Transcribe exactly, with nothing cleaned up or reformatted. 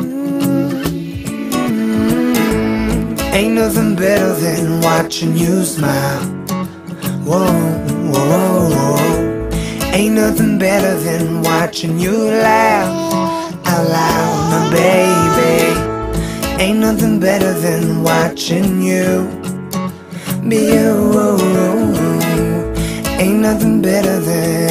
Ain't nothing better than watching you smile. Whoa, whoa, whoa, whoa. Ain't nothing better than watching you laugh out loud, my baby. Ain't nothing better than watching you be you. Ain't nothing better than